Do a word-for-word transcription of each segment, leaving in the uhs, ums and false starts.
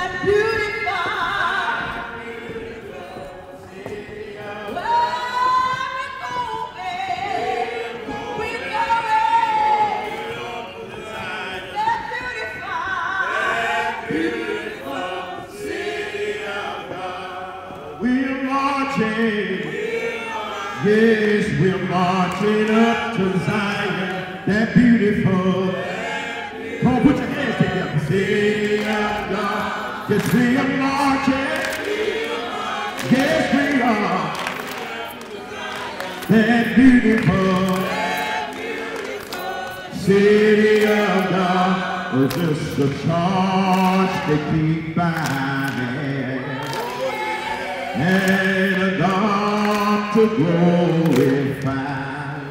Yes, we're marching up to Zion, that beautiful. Come on, put your hands together. City of God. Yes, we are marching. Yes, we are. That beautiful city of God. It's just a charge to keep burning. And a God to glorify,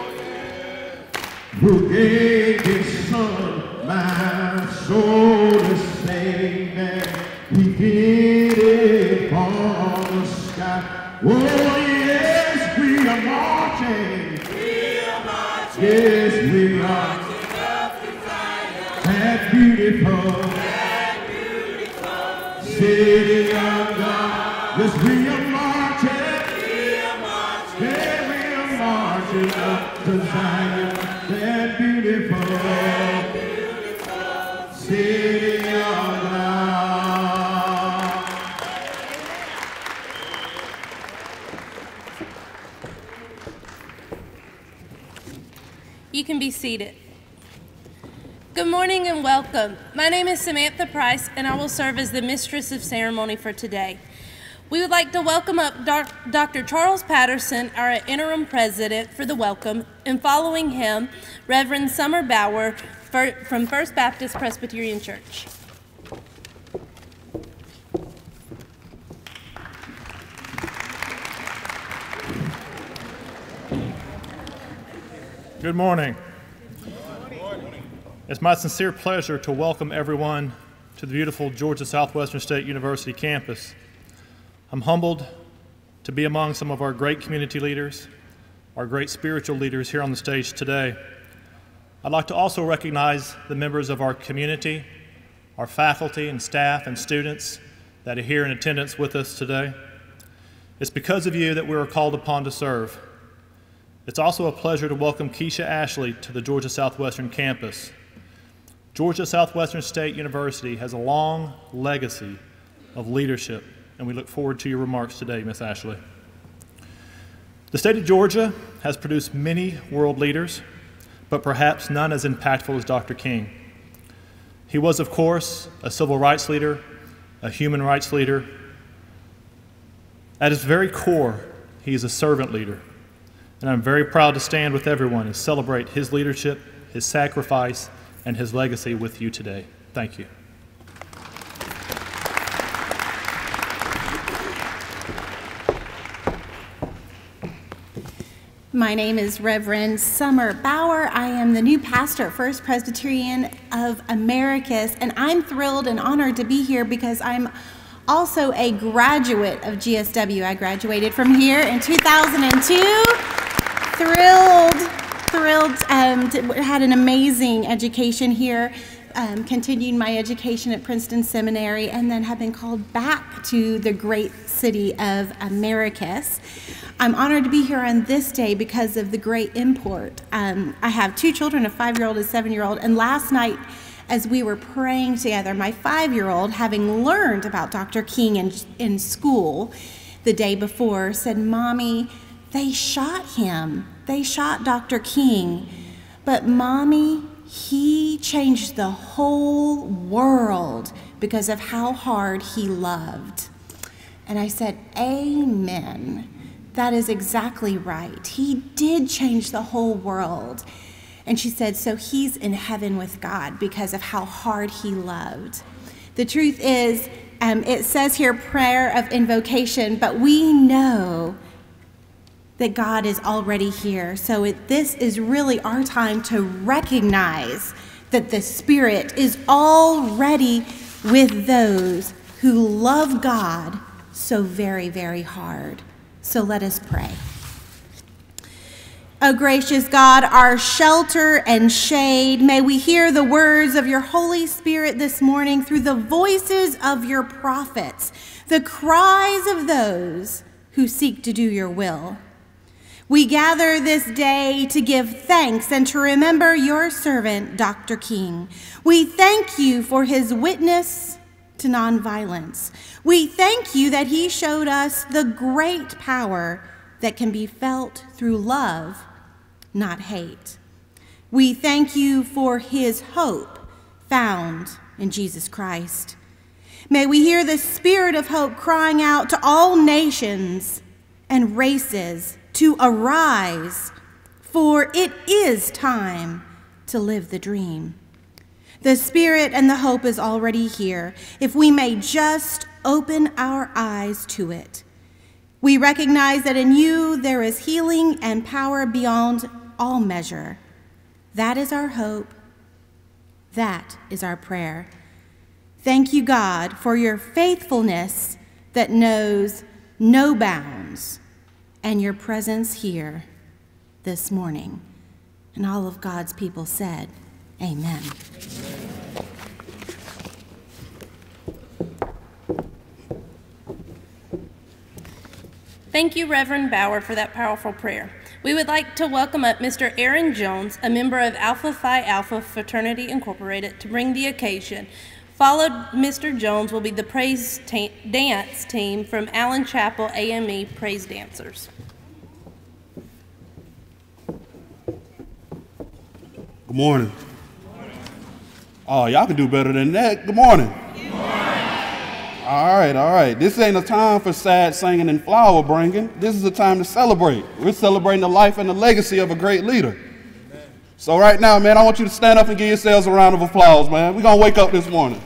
who gave his son my soul to save, and he did it for the sky. Oh yes, we are marching. We are marching. Yes, we are. That beautiful, that beautiful city of God. Yes, we are marching. We are marching. Yeah, we are marching up to Zion, that beautiful, that beautiful city of God. You can be seated. Good morning and welcome. My name is Samantha Price, and I will serve as the mistress of ceremony for today. We would like to welcome up Doctor Charles Patterson, our interim president, for the welcome, and following him, Reverend Summer Bauer from First Baptist Presbyterian Church. Good morning. It's my sincere pleasure to welcome everyone to the beautiful Georgia Southwestern State University campus. I'm humbled to be among some of our great community leaders, our great spiritual leaders here on the stage today. I'd like to also recognize the members of our community, our faculty and staff and students that are here in attendance with us today. It's because of you that we are called upon to serve. It's also a pleasure to welcome Kecia Ashley to the Georgia Southwestern campus. Georgia Southwestern State University has a long legacy of leadership, and we look forward to your remarks today, Miz Ashley. The state of Georgia has produced many world leaders, but perhaps none as impactful as Doctor King. He was, of course, a civil rights leader, a human rights leader. At his very core, he is a servant leader, and I'm very proud to stand with everyone and celebrate his leadership, his sacrifice, and his legacy with you today. Thank you. My name is Reverend Summer Bauer. I am the new pastor at First Presbyterian of Americus, and I'm thrilled and honored to be here because I'm also a graduate of G S W. I graduated from here in two thousand two. Thrilled, thrilled, um, to, had an amazing education here, um, continued my education at Princeton Seminary, and then have been called back to the great city of Americus. I'm honored to be here on this day because of the great import. Um, I have two children, a five-year-old and a seven-year-old, and last night as we were praying together, my five-year-old, having learned about Doctor King in, in school the day before, said, "Mommy, they shot him. They shot Doctor King. But Mommy, he changed the whole world because of how hard he loved." And I said, "Amen. That is exactly right. He did change the whole world." And she said, "So he's in heaven with God because of how hard he loved." The truth is, um, it says here prayer of invocation, but we know that God is already here. So it, this is really our time to recognize that the Spirit is already with those who love God so very, very hard. So let us pray. O gracious God, our shelter and shade, may we hear the words of your Holy Spirit this morning through the voices of your prophets, the cries of those who seek to do your will. We gather this day to give thanks and to remember your servant, Doctor King. We thank you for his witness to nonviolence. We thank you that he showed us the great power that can be felt through love, not hate. We thank you for his hope found in Jesus Christ. May we hear the spirit of hope crying out to all nations and races to arise, for it is time to live the dream. The spirit and the hope is already here, if we may just open our eyes to it. We recognize that in you there is healing and power beyond all measure. That is our hope. That is our prayer. Thank you, God, for your faithfulness that knows no bounds and your presence here this morning. And all of God's people said, amen. Thank you, Reverend Bauer, for that powerful prayer. We would like to welcome up Mister Aaron Jones, a member of Alpha Phi Alpha Fraternity Incorporated, to bring the occasion. Followed, Mister Jones will be the praise dance team from Allen Chapel A M E Praise Dancers. Good morning. Oh, y'all can do better than that. Good morning. Good morning. All right, all right. This ain't a time for sad singing and flower bringing. This is a time to celebrate. We're celebrating the life and the legacy of a great leader. Amen. So right now, man, I want you to stand up and give yourselves a round of applause, man. We're going to wake up this morning.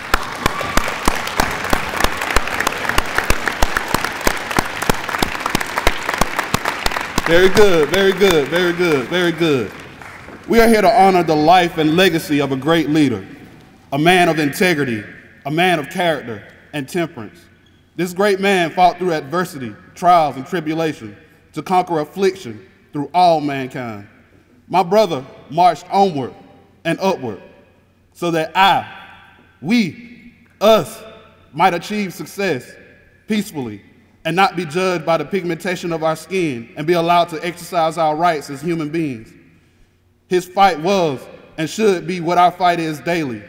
Very good, very good, very good, very good. We are here to honor the life and legacy of a great leader, a man of integrity, a man of character and temperance. This great man fought through adversity, trials, and tribulation to conquer affliction through all mankind. My brother marched onward and upward so that I, we, us, might achieve success peacefully and not be judged by the pigmentation of our skin and be allowed to exercise our rights as human beings. His fight was and should be what our fight is daily.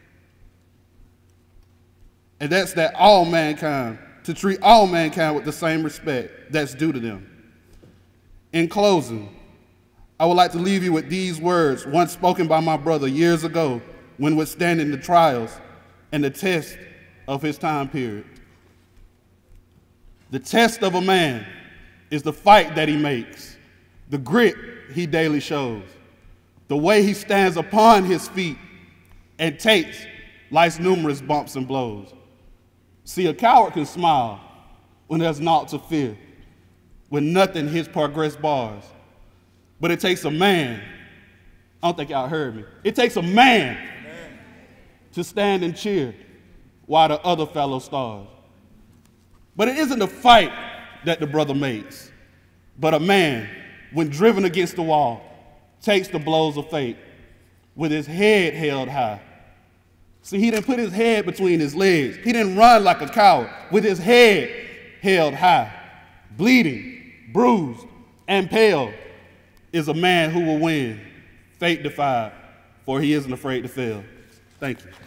And that's that all mankind, to treat all mankind with the same respect that's due to them. In closing, I would like to leave you with these words, once spoken by my brother years ago when withstanding the trials and the test of his time period. The test of a man is the fight that he makes, the grit he daily shows, the way he stands upon his feet and takes life's numerous bumps and blows. See, a coward can smile when there's naught to fear, when nothing hits progress bars. But it takes a man, I don't think y'all heard me, it takes a man Amen. To stand and cheer while the other fellow stars. But it isn't the fight that the brother makes, but a man, when driven against the wall, takes the blows of fate with his head held high. See, he didn't put his head between his legs. He didn't run like a coward with his head held high. Bleeding, bruised, and pale is a man who will win, fate defied, for he isn't afraid to fail. Thank you.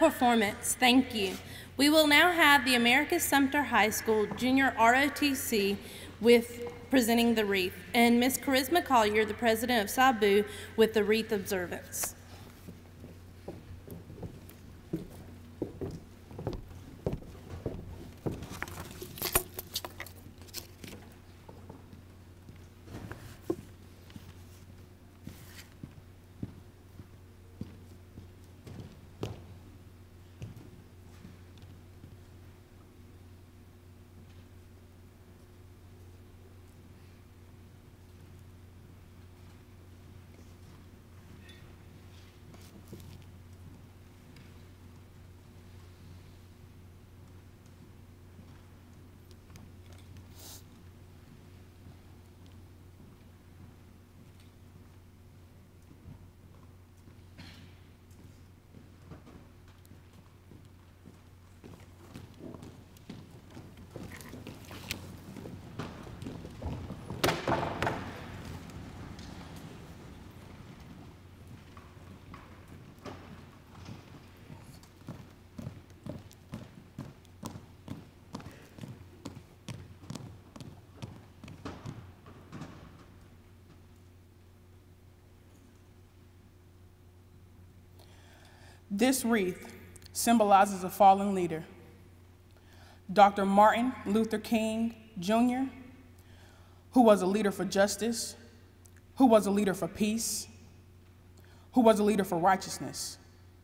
performance. Thank you. We will now have the Americus Sumter High School Junior R O T C with presenting the wreath, and Miz Charisma Collier, the president of Sabu, with the wreath observance. This wreath symbolizes a fallen leader, Doctor Martin Luther King Junior, who was a leader for justice, who was a leader for peace, who was a leader for righteousness.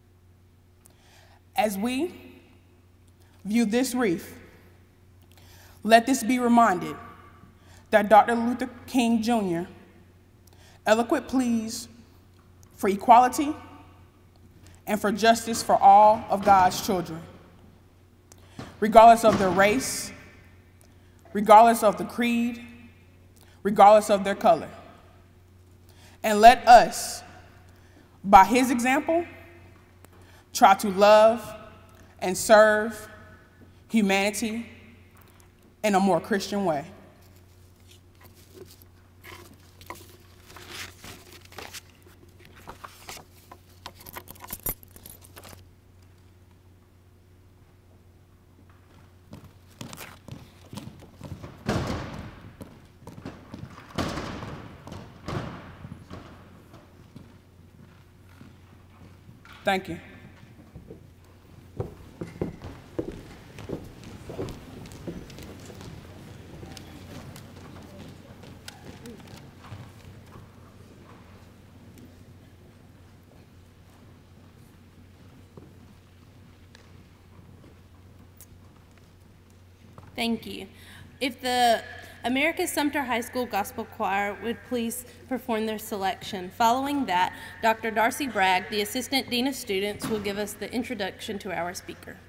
As we view this wreath, let this be reminded that Doctor Luther King Junior eloquent pleas for equality and for justice for all of God's children, regardless of their race, regardless of the creed, regardless of their color. And let us, by his example, try to love and serve humanity in a more Christian way. Thank you. Thank you. If the Americus Sumter High School Gospel Choir would please perform their selection. Following that, Doctor Darcy Bragg, the Assistant Dean of Students, will give us the introduction to our speaker.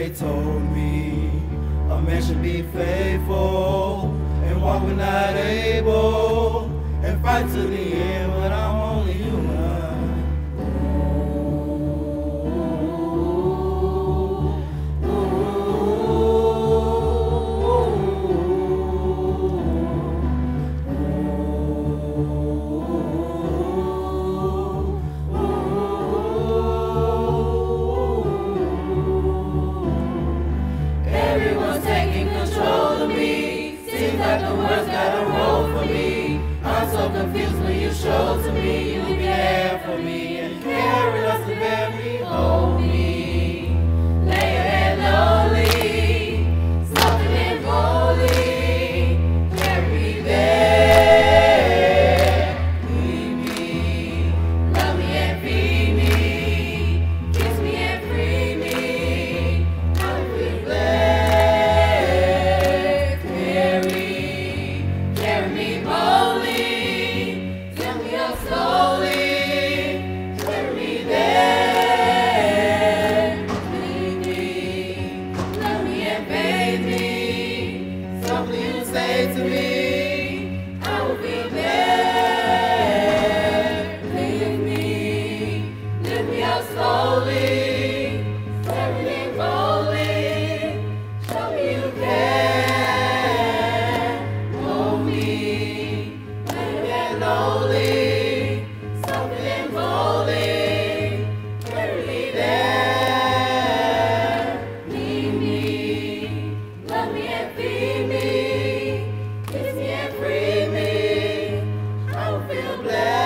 they told me a man should be faithful and walk when not able and fight to the end, but I'm only human. Everyone's taking control of me. Seems like the words got a role for me. I'm so confused when you show to me. You be there for me and carry us to bear me, hold me. Lay your head lowly, softly and boldly. Carry me there, lead me, love me and feed me, kiss me and free me. I will be blessed. Carry, carry me boldly. Fill me up slowly, carry me there. Lead me, love me and bathe me. Softly you say to me, I will be there. Lead me, lift me up slowly, carry me boldly. Show me you care. Hold me, let me get lowly, softly and boldly. Carry me there. Lead me, love me and feed me, kiss me and free me. I will feel blessed.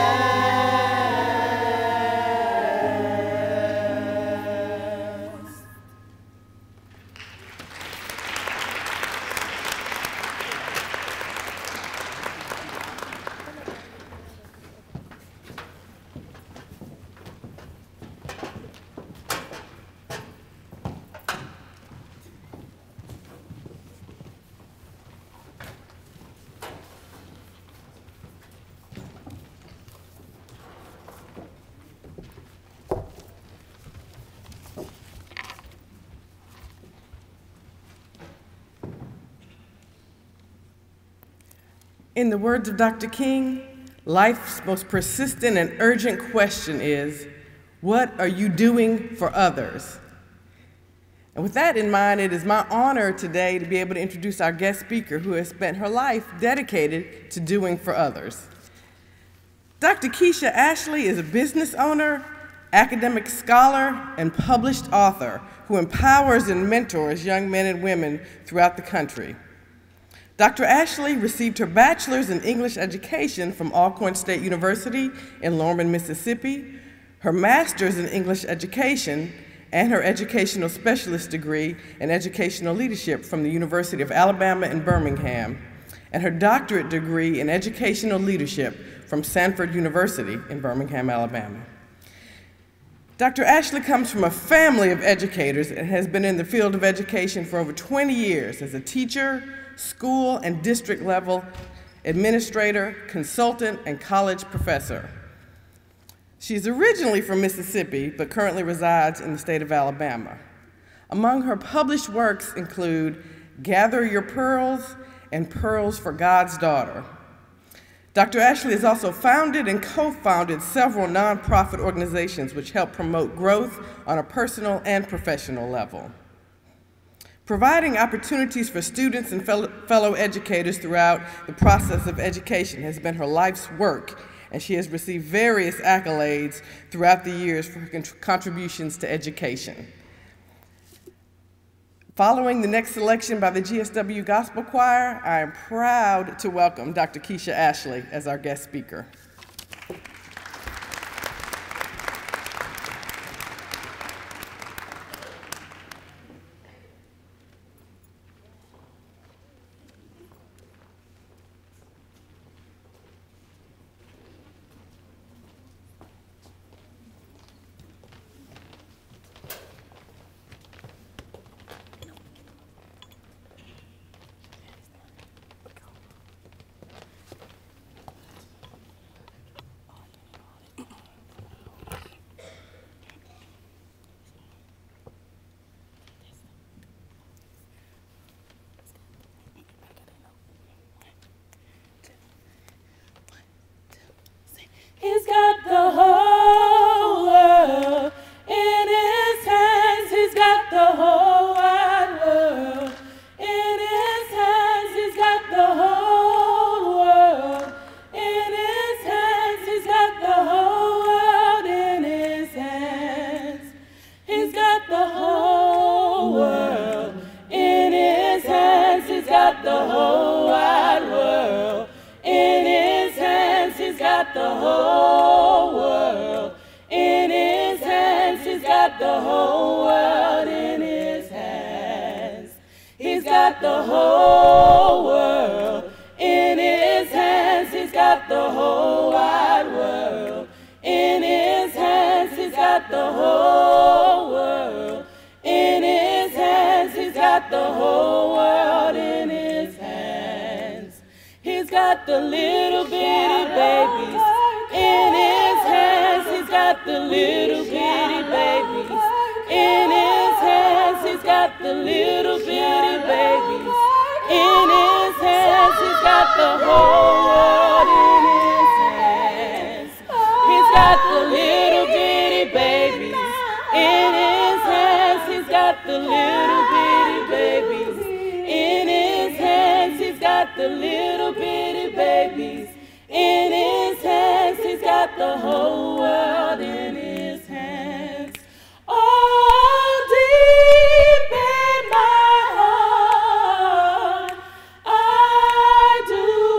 In the words of Doctor King, life's most persistent and urgent question is, what are you doing for others? And with that in mind, it is my honor today to be able to introduce our guest speaker who has spent her life dedicated to doing for others. Doctor Kecia Ashley is a business owner, academic scholar, and published author who empowers and mentors young men and women throughout the country. Doctor Ashley received her bachelor's in English education from Alcorn State University in Lorman, Mississippi, her master's in English education, and her educational specialist degree in educational leadership from the University of Alabama in Birmingham, and her doctorate degree in educational leadership from Sanford University in Birmingham, Alabama. Doctor Ashley comes from a family of educators and has been in the field of education for over twenty years as a teacher, school and district level administrator, consultant, and college professor. She's originally from Mississippi, but currently resides in the state of Alabama. Among her published works include Gather Your Pearls and Pearls for God's Daughter. Doctor Ashley has also founded and co-founded several nonprofit organizations which help promote growth on a personal and professional level. Providing opportunities for students and fellow educators throughout the process of education has been her life's work, and she has received various accolades throughout the years for her contributions to education. Following the next selection by the G S W Gospel Choir, I am proud to welcome Doctor Kecia Ashley as our guest speaker. the whole world. In his hands, he's got the whole wide world. In his hands, he's got the whole world. In his hands, he's got the whole world. In his hands, he's got the whole world. In his hands, he's got the whole wide world. In his hands, he's got the whole world. In his hands, he's got the whole world. In his hands, he's got the little bitty babies. In his hands, he's got the little bitty babies. In his hands, he's got the little bitty babies. In his hands, he's got the whole world. In his hands, he's got the little bitty babies. In his hands, he's got the little bitty babies. In his hands, he's got the little bitty babies. In his hands, he's got the whole world in his hands. Oh, deep in my heart, I do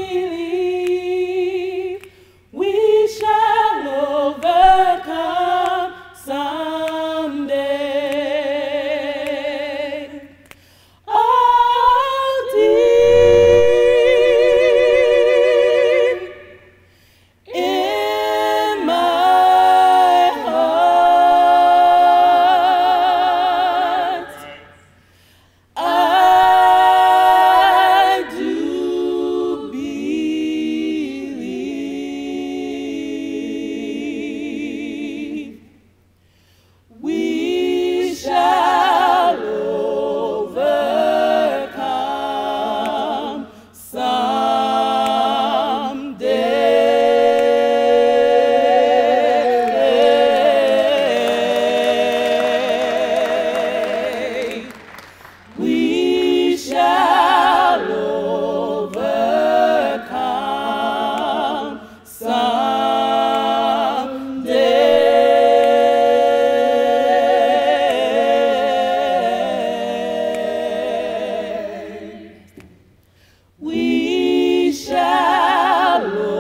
believe we shall overcome someday. Oh, deep in my heart, I do believe we shall overcome someday. We shall overcome someday. We shall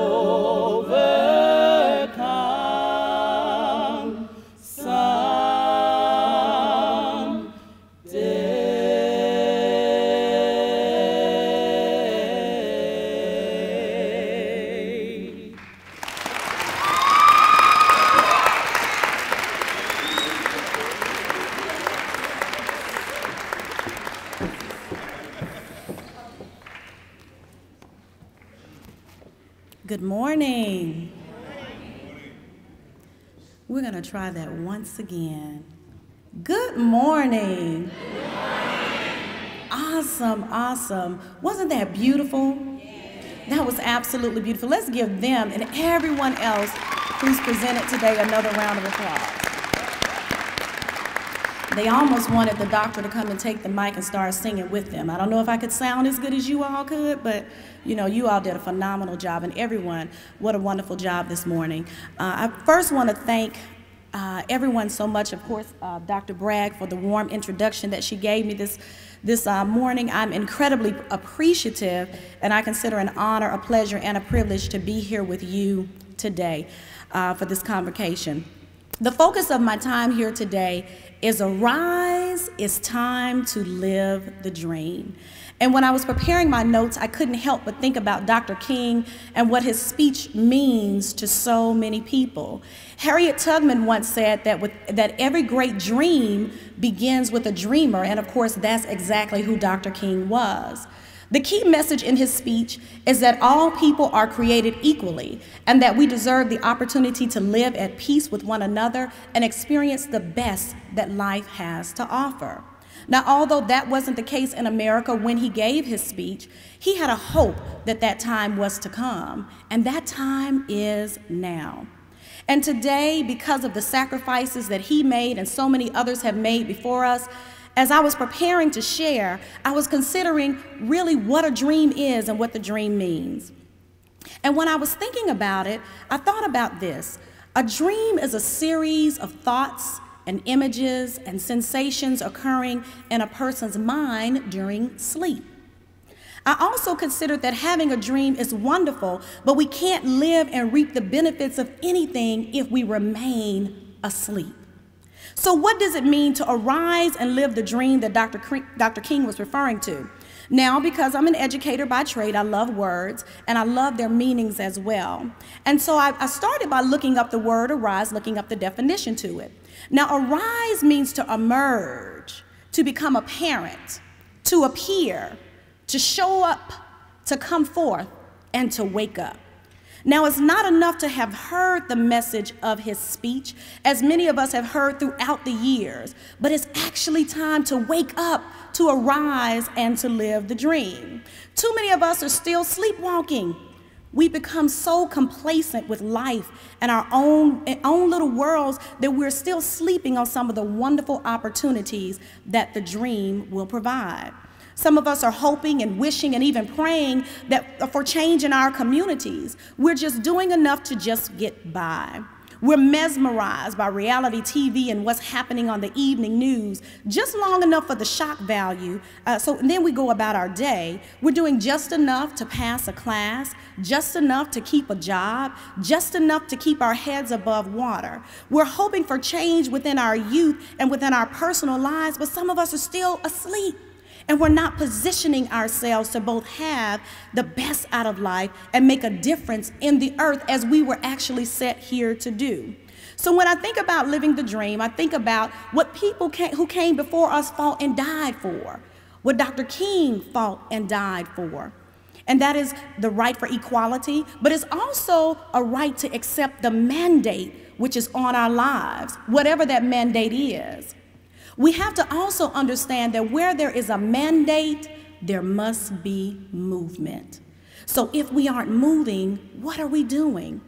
overcome someday. Good morning. We're going to try that once again. Good morning. Awesome, awesome. Wasn't that beautiful? That was absolutely beautiful. Let's give them and everyone else who's presented today another round of applause. They almost wanted the doctor to come and take the mic and start singing with them. I don't know if I could sound as good as you all could, but you know, you all did a phenomenal job, and everyone, what a wonderful job this morning. Uh, I first want to thank uh, everyone so much, of course, uh, Doctor Bragg for the warm introduction that she gave me this, this uh, morning. I'm incredibly appreciative, and I consider an honor, a pleasure, and a privilege to be here with you today uh, for this convocation. The focus of my time here today is Arise, it's time to live the dream. And when I was preparing my notes, I couldn't help but think about Doctor King and what his speech means to so many people. Harriet Tubman once said that, with, that every great dream begins with a dreamer, and of course that's exactly who Doctor King was. The key message in his speech is that all people are created equally and that we deserve the opportunity to live at peace with one another and experience the best that life has to offer. Now, although that wasn't the case in America when he gave his speech, he had a hope that that time was to come, and that time is now. And today, because of the sacrifices that he made and so many others have made before us, as I was preparing to share, I was considering really what a dream is and what the dream means. And when I was thinking about it, I thought about this. A dream is a series of thoughts, and images and sensations occurring in a person's mind during sleep. I also consider that having a dream is wonderful, but we can't live and reap the benefits of anything if we remain asleep. So what does it mean to arise and live the dream that Doctor Doctor King was referring to? Now, because I'm an educator by trade, I love words, and I love their meanings as well. And so I, I started by looking up the word arise, looking up the definition to it. Now, arise means to emerge, to become apparent, to appear, to show up, to come forth, and to wake up. Now, it's not enough to have heard the message of his speech, as many of us have heard throughout the years, but it's actually time to wake up, to arise, and to live the dream. Too many of us are still sleepwalking. We become so complacent with life and our own, own little worlds that we're still sleeping on some of the wonderful opportunities that the dream will provide. Some of us are hoping and wishing and even praying that for change in our communities. We're just doing enough to just get by. We're mesmerized by reality T V and what's happening on the evening news, just long enough for the shock value. Uh, so then we go about our day. We're doing just enough to pass a class, just enough to keep a job, just enough to keep our heads above water. We're hoping for change within our youth and within our personal lives, but some of us are still asleep. And we're not positioning ourselves to both have the best out of life and make a difference in the earth as we were actually set here to do. So when I think about living the dream, I think about what people came, who came before us fought and died for, what Doctor King fought and died for. And that is the right for equality, but it's also a right to accept the mandate which is on our lives, whatever that mandate is. We have to also understand that where there is a mandate, there must be movement. So if we aren't moving, what are we doing?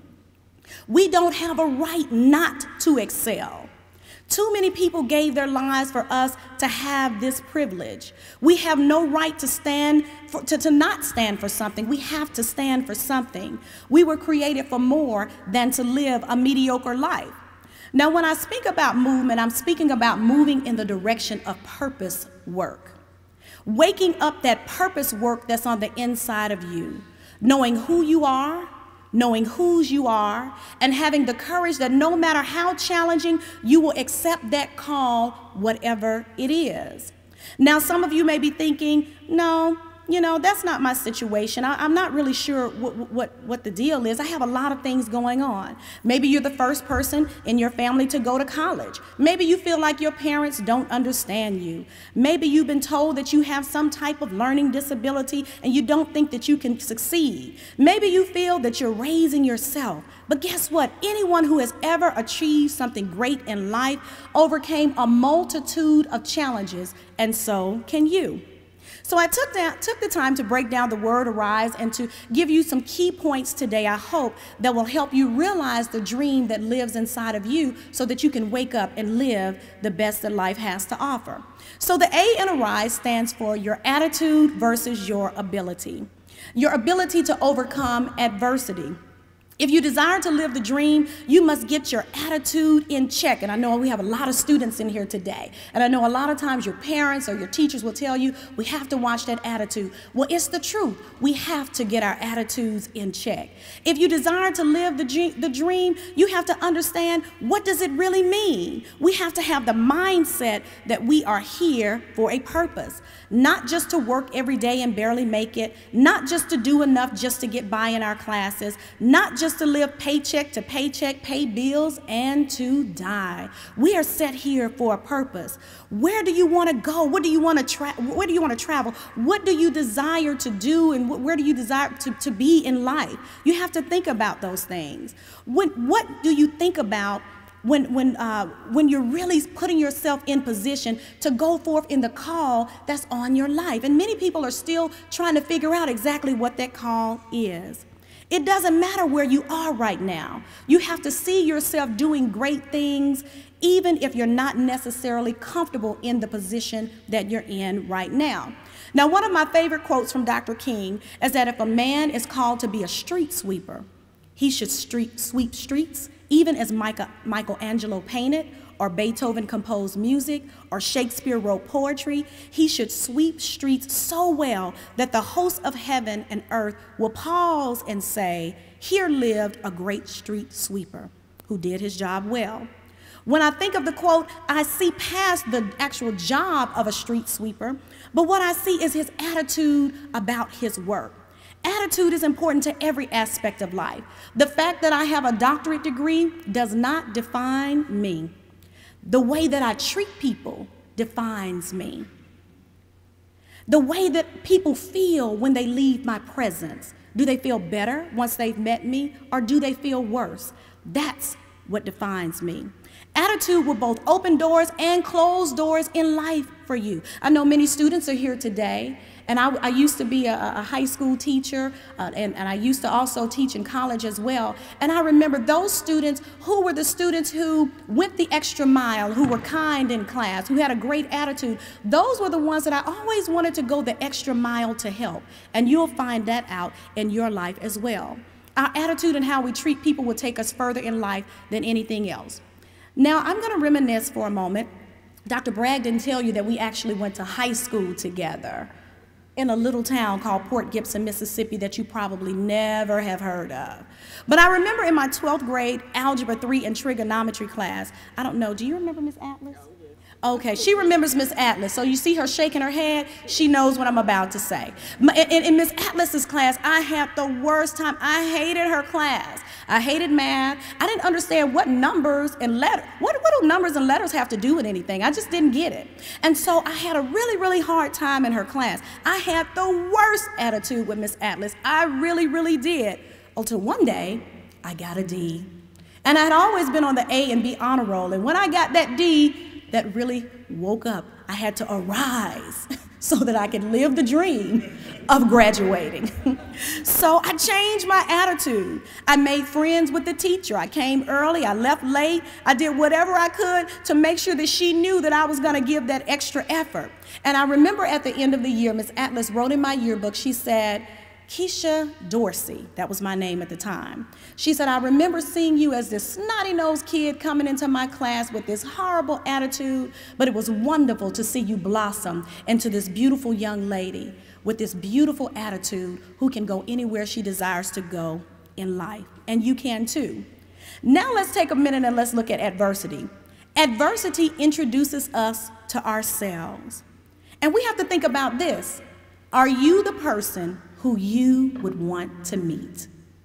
We don't have a right not to excel. Too many people gave their lives for us to have this privilege. We have no right to stand for, to, to not stand for something. We have to stand for something. We were created for more than to live a mediocre life. Now, when I speak about movement, I'm speaking about moving in the direction of purpose work. Waking up that purpose work that's on the inside of you, knowing who you are, knowing whose you are, and having the courage that no matter how challenging, you will accept that call, whatever it is. Now, some of you may be thinking, no, you know, that's not my situation. I, I'm not really sure what, what, what the deal is. I have a lot of things going on. Maybe you're the first person in your family to go to college. Maybe you feel like your parents don't understand you. Maybe you've been told that you have some type of learning disability and you don't think that you can succeed. Maybe you feel that you're raising yourself. But guess what? Anyone who has ever achieved something great in life overcame a multitude of challenges, and so can you. So I took, down, took the time to break down the word arise and to give you some key points today, I hope, that will help you realize the dream that lives inside of you so that you can wake up and live the best that life has to offer. So the A in arise stands for your attitude versus your ability. Your ability to overcome adversity. If you desire to live the dream, you must get your attitude in check. And I know we have a lot of students in here today. And I know a lot of times your parents or your teachers will tell you, we have to watch that attitude. Well, it's the truth. We have to get our attitudes in check. If you desire to live the, the dream, you have to understand, what does it really mean? We have to have the mindset that we are here for a purpose. Not just to work every day and barely make it. Not just to do enough just to get by in our classes. Not just to live paycheck to paycheck, pay bills, and to die. We are set here for a purpose. Where do you want to go? What do you want to tra- where do you want to travel? What do you desire to do, and wh- where do you desire to, to be in life? You have to think about those things. When, what do you think about when, when, uh, when you're really putting yourself in position to go forth in the call that's on your life? And many people are still trying to figure out exactly what that call is. It doesn't matter where you are right now. You have to see yourself doing great things, even if you're not necessarily comfortable in the position that you're in right now. Now, one of my favorite quotes from Doctor King is that if a man is called to be a street sweeper, he should street sweep streets, even as Michael, Michelangelo painted, or Beethoven composed music, or Shakespeare wrote poetry. He should sweep streets so well that the hosts of heaven and earth will pause and say, here lived a great street sweeper who did his job well. When I think of the quote, I see past the actual job of a street sweeper, but what I see is his attitude about his work. Attitude is important to every aspect of life. The fact that I have a doctorate degree does not define me. The way that I treat people defines me. The way that people feel when they leave my presence. Do they feel better once they've met me, or do they feel worse? That's what defines me. Attitude will both open doors and close doors in life for you. I know many students are here today, and I, I used to be a, a high school teacher, uh, and, and I used to also teach in college as well. And I remember those students who were the students who went the extra mile, who were kind in class, who had a great attitude. Those were the ones that I always wanted to go the extra mile to help. And you'll find that out in your life as well. Our attitude and how we treat people will take us further in life than anything else. Now, I'm going to reminisce for a moment. Doctor Bragg didn't tell you that we actually went to high school together in a little town called Port Gibson, Mississippi, that you probably never have heard of. But I remember in my twelfth grade Algebra three and trigonometry class, I don't know, do you remember Miss Atlas? Okay, she remembers Miss Atlas, so you see her shaking her head, she knows what I'm about to say. In, in, in Miss Atlas's class, I had the worst time. I hated her class. I hated math. I didn't understand what numbers and letters, what, what do numbers and letters have to do with anything? I just didn't get it. And so I had a really, really hard time in her class. I had the worst attitude with Miss Atlas. I really, really did. Until one day, I got a D. And I had always been on the A and B honor roll. And when I got that D, that really woke up. I had to arise so that I could live the dream of graduating. So I changed my attitude. I made friends with the teacher. I came early, I left late. I did whatever I could to make sure that she knew that I was gonna give that extra effort. And I remember at the end of the year, Miss Atlas wrote in my yearbook, she said, Kecia Dorsey, that was my name at the time. She said, I remember seeing you as this snotty-nosed kid coming into my class with this horrible attitude, but it was wonderful to see you blossom into this beautiful young lady with this beautiful attitude who can go anywhere she desires to go in life. And you can too. Now let's take a minute and let's look at adversity. Adversity introduces us to ourselves. And we have to think about this. Are you the person who you would want to meet?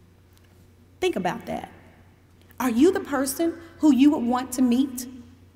Think about that. Are you the person who you would want to meet?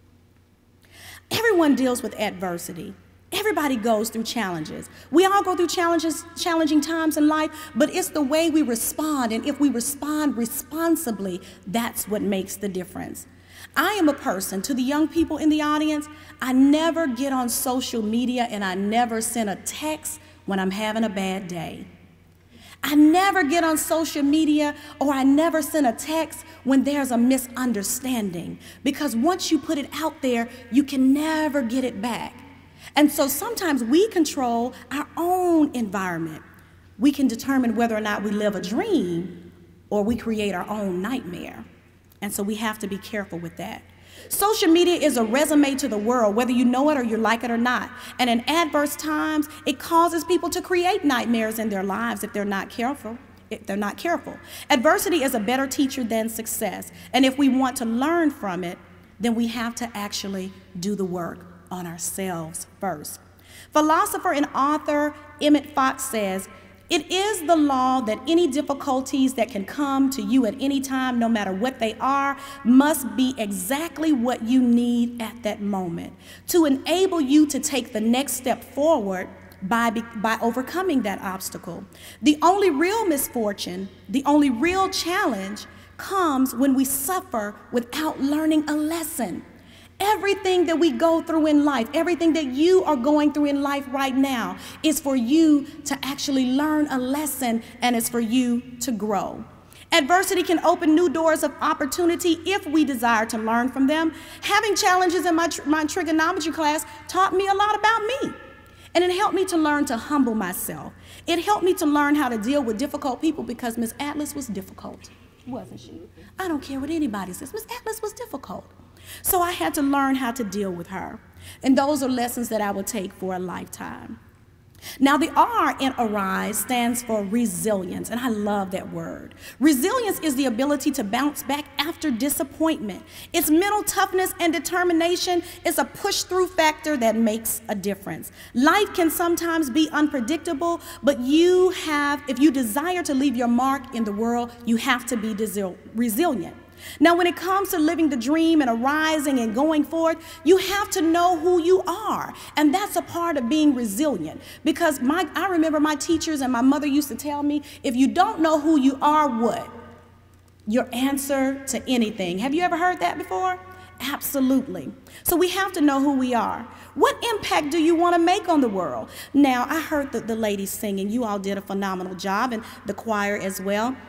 Everyone deals with adversity. Everybody goes through challenges. We all go through challenges, challenging times in life, but it's the way we respond, and if we respond responsibly, that's what makes the difference. I am a person, to the young people in the audience, I never get on social media and I never send a text when I'm having a bad day. I never get on social media or I never send a text when there's a misunderstanding, because once you put it out there, you can never get it back. And so sometimes we control our own environment. We can determine whether or not we live a dream or we create our own nightmare. And so we have to be careful with that. Social media is a resume to the world, whether you know it or you like it or not. And in adverse times, it causes people to create nightmares in their lives if they're not careful. If they're not careful. Adversity is a better teacher than success. And if we want to learn from it, then we have to actually do the work on ourselves first. Philosopher and author Emmett Fox says, it is the law that any difficulties that can come to you at any time, no matter what they are, must be exactly what you need at that moment to enable you to take the next step forward by, by overcoming that obstacle. The only real misfortune, the only real challenge comes when we suffer without learning a lesson. Everything that we go through in life, everything that you are going through in life right now is for you to actually learn a lesson, and it's for you to grow. Adversity can open new doors of opportunity if we desire to learn from them. Having challenges in my, tr my trigonometry class taught me a lot about me. And it helped me to learn to humble myself. It helped me to learn how to deal with difficult people, because Miss Atlas was difficult, wasn't she? I don't care what anybody says. Miss Atlas was difficult. So I had to learn how to deal with her. And those are lessons that I will take for a lifetime. Now, the R in arise stands for resilience, and I love that word. Resilience is the ability to bounce back after disappointment. It's mental toughness and determination. It's a push-through factor that makes a difference. Life can sometimes be unpredictable, but you have, if you desire to leave your mark in the world, you have to be resilient. Now, when it comes to living the dream and arising and going forward, you have to know who you are. And that's a part of being resilient. Because my, I remember my teachers and my mother used to tell me, if you don't know who you are, what? Your answer to anything. Have you ever heard that before? Absolutely. So we have to know who we are. What impact do you want to make on the world? Now, I heard the, the ladies singing. You all did a phenomenal job, and the choir as well.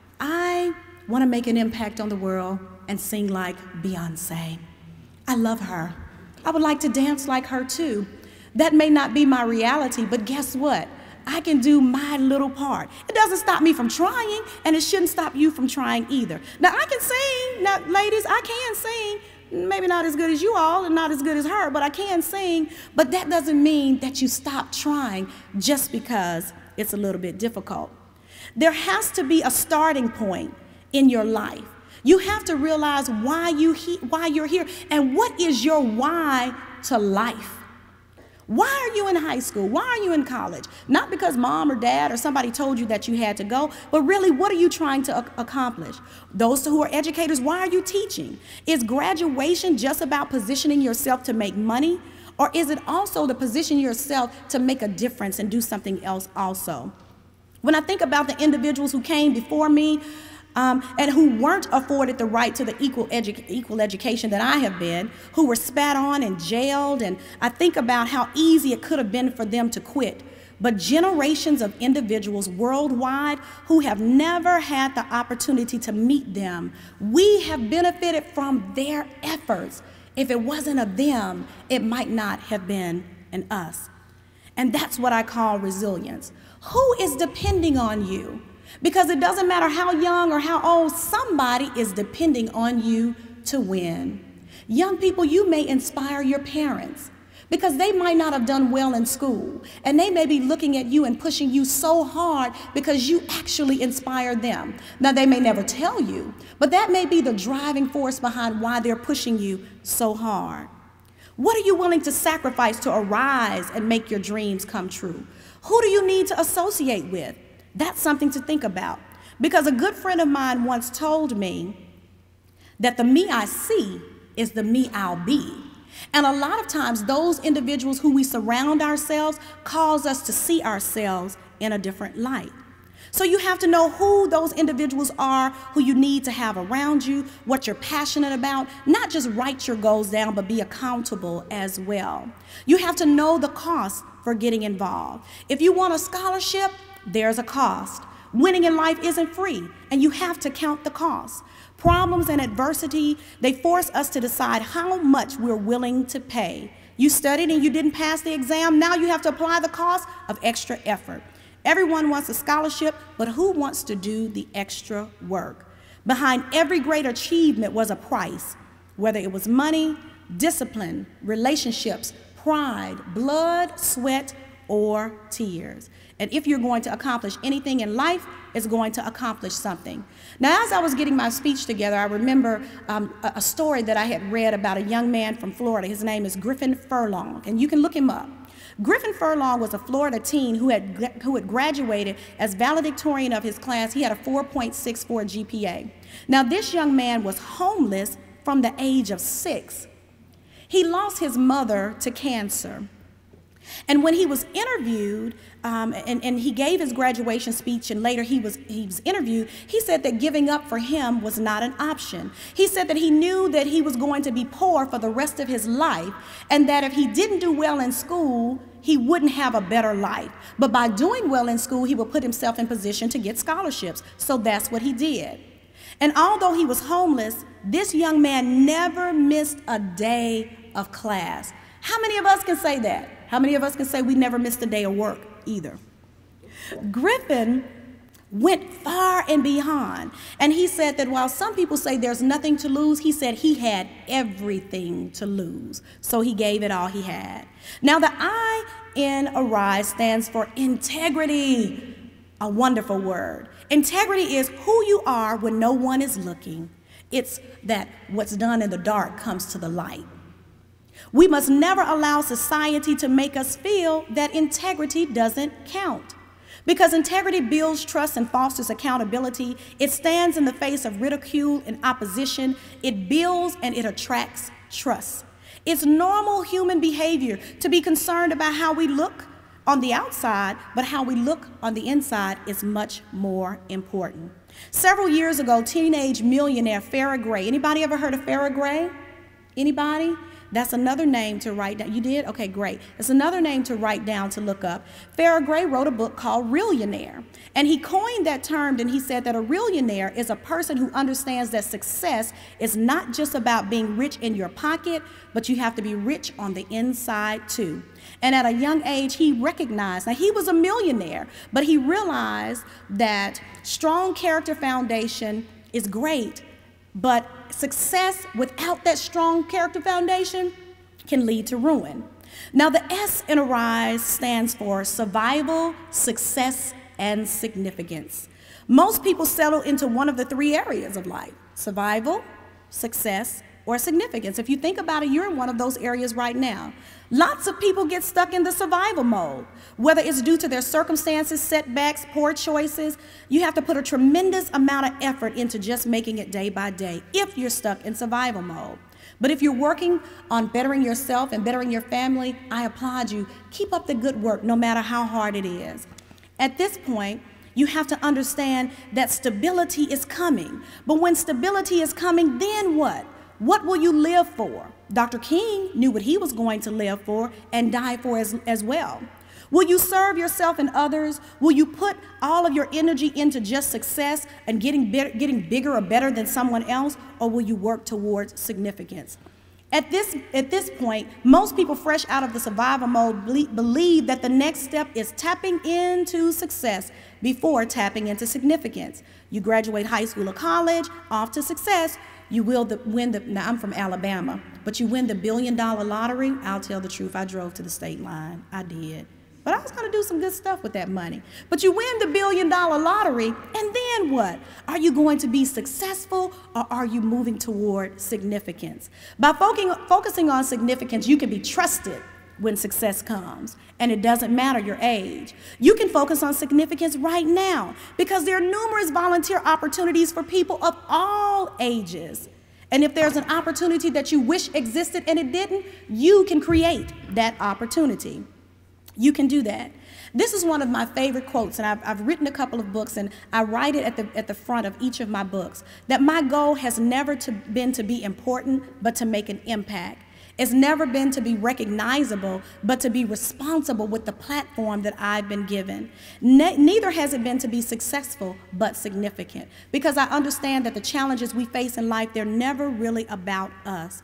I want to make an impact on the world and sing like Beyonce. I love her. I would like to dance like her too. That may not be my reality, but guess what? I can do my little part. It doesn't stop me from trying, and it shouldn't stop you from trying either. Now, I can sing. Now, ladies, I can sing. Maybe not as good as you all and not as good as her, but I can sing. But that doesn't mean that you stop trying just because it's a little bit difficult. There has to be a starting point in your life. You have to realize why, you he why you're here and what is your why to life. Why are you in high school? Why are you in college? Not because mom or dad or somebody told you that you had to go, but really, what are you trying to accomplish? Those who are educators, why are you teaching? Is graduation just about positioning yourself to make money? Or is it also to position yourself to make a difference and do something else also? When I think about the individuals who came before me, Um, and who weren't afforded the right to the equal, edu equal education that I have been, who were spat on and jailed, and I think about how easy it could have been for them to quit. But generations of individuals worldwide who have never had the opportunity to meet them, we have benefited from their efforts. If it wasn't of them, it might not have been an us. And that's what I call resilience. Who is depending on you? Because it doesn't matter how young or how old, somebody is depending on you to win. Young people, you may inspire your parents because they might not have done well in school, and they may be looking at you and pushing you so hard because you actually inspire them. Now, they may never tell you, but that may be the driving force behind why they're pushing you so hard. What are you willing to sacrifice to arise and make your dreams come true? Who do you need to associate with? That's something to think about, because a good friend of mine once told me that the me I see is the me I'll be. And a lot of times those individuals who we surround ourselves cause us to see ourselves in a different light. So you have to know who those individuals are, who you need to have around you, what you're passionate about, not just write your goals down, but be accountable as well. You have to know the cost for getting involved. If you want a scholarship, there's a cost. Winning in life isn't free, and you have to count the cost. Problems and adversity, they force us to decide how much we're willing to pay. You studied and you didn't pass the exam, now you have to apply the cost of extra effort. Everyone wants a scholarship, but who wants to do the extra work? Behind every great achievement was a price, whether it was money, discipline, relationships, pride, blood, sweat, or tears. And if you're going to accomplish anything in life, it's going to accomplish something. Now, as I was getting my speech together, I remember um, a, a story that I had read about a young man from Florida. His name is Griffin Furlong, and you can look him up. Griffin Furlong was a Florida teen who had, who had graduated as valedictorian of his class. He had a four point six four G P A. Now, this young man was homeless from the age of six. He lost his mother to cancer. And when he was interviewed, um, and, and he gave his graduation speech, and later he was, he was interviewed, he said that giving up for him was not an option. He said that he knew that he was going to be poor for the rest of his life, and that if he didn't do well in school, he wouldn't have a better life. But by doing well in school, he would put himself in position to get scholarships. So that's what he did. And although he was homeless, this young man never missed a day of class. How many of us can say that? How many of us can say we never missed a day of work either? Griffin went far and beyond. And he said that while some people say there's nothing to lose, he said he had everything to lose. So he gave it all he had. Now the I in Arise stands for integrity, a wonderful word. Integrity is who you are when no one is looking. It's that what's done in the dark comes to the light. We must never allow society to make us feel that integrity doesn't count. Because integrity builds trust and fosters accountability. It stands in the face of ridicule and opposition. It builds and it attracts trust. It's normal human behavior to be concerned about how we look on the outside, but how we look on the inside is much more important. Several years ago, teenage millionaire Farrah Gray. Anybody ever heard of Farrah Gray? Anybody? That's another name to write down. You did? Okay, great. It's another name to write down, to look up. Farrah Gray wrote a book called Reallionaire. And he coined that term, and he said that a reallionaire is a person who understands that success is not just about being rich in your pocket, but you have to be rich on the inside too. And at a young age, he recognized, now he was a millionaire, but he realized that strong character foundation is great, but success without that strong character foundation can lead to ruin. Now the S in Arise stands for survival, success, and significance. Most people settle into one of the three areas of life: survival, success, or significance. If you think about it, you're in one of those areas right now. Lots of people get stuck in the survival mode, whether it's due to their circumstances, setbacks, poor choices. You have to put a tremendous amount of effort into just making it day by day if you're stuck in survival mode. But if you're working on bettering yourself and bettering your family, I applaud you. Keep up the good work no matter how hard it is. At this point, you have to understand that stability is coming. But when stability is coming, then what? What will you live for? Doctor King knew what he was going to live for and die for as, as well. Will you serve yourself and others? Will you put all of your energy into just success and getting, better, getting bigger or better than someone else? Or will you work towards significance? At this, at this point, most people fresh out of the survival mode believe that the next step is tapping into success before tapping into significance. You graduate high school or college, off to success. You will the, win the, now I'm from Alabama, but you win the billion dollar lottery. I'll tell the truth, I drove to the state line, I did. But I was gonna do some good stuff with that money. But you win the billion dollar lottery, and then what? Are you going to be successful, or are you moving toward significance? By focusing on significance, you can be trusted when success comes, and it doesn't matter your age. You can focus on significance right now because there are numerous volunteer opportunities for people of all ages. And if there's an opportunity that you wish existed and it didn't, you can create that opportunity. You can do that. This is one of my favorite quotes, and I've, I've written a couple of books, and I write it at the, at the front of each of my books, that my goal has never to, been to be important, but to make an impact. It's never been to be recognizable, but to be responsible with the platform that I've been given. Ne- neither has it been to be successful, but significant. Because I understand that the challenges we face in life, they're never really about us.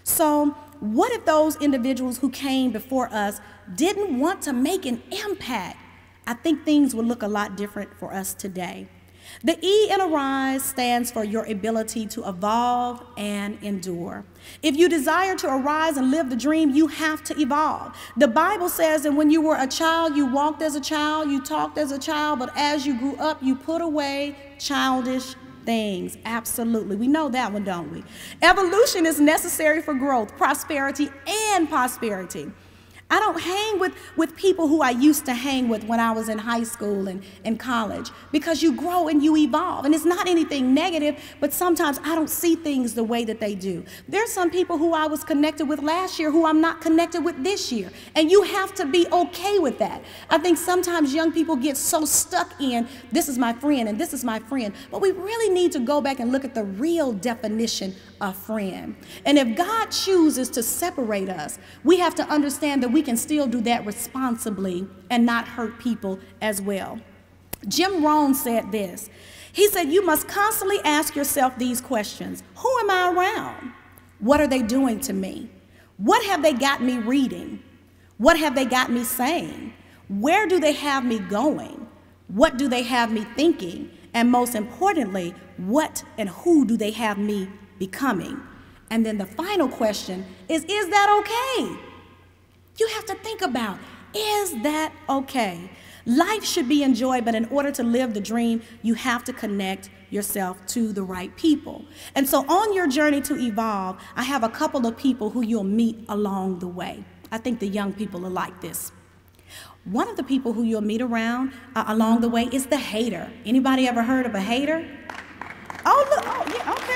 So what if those individuals who came before us didn't want to make an impact? I think things would look a lot different for us today. The E in Arise stands for your ability to evolve and endure. If you desire to arise and live the dream, you have to evolve. The Bible says that when you were a child, you walked as a child, you talked as a child, but as you grew up, you put away childish things. Absolutely. We know that one, don't we? Evolution is necessary for growth, prosperity, and prosperity. I don't hang with, with people who I used to hang with when I was in high school and in college, because you grow and you evolve. And it's not anything negative, but sometimes I don't see things the way that they do. There's some people who I was connected with last year who I'm not connected with this year. And you have to be okay with that. I think sometimes young people get so stuck in, this is my friend and this is my friend. But we really need to go back and look at the real definition of friend. And if God chooses to separate us, we have to understand that we can still do that responsibly and not hurt people as well. Jim Rohn said this. He said, you must constantly ask yourself these questions. Who am I around? What are they doing to me? What have they got me reading? What have they got me saying? Where do they have me going? What do they have me thinking? And most importantly, what and who do they have me becoming? And then the final question is, is that okay? You have to think about, is that okay? Life should be enjoyed, but in order to live the dream, you have to connect yourself to the right people. And so on your journey to evolve, I have a couple of people who you'll meet along the way. I think the young people are like this. One of the people who you'll meet around uh, along the way is the hater. Anybody ever heard of a hater? Oh, look, oh,